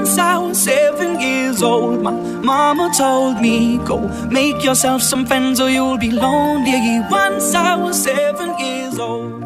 Once I was 7 years old, my mama told me, go make yourself some friends or you'll be lonely. Once I was 7 years old.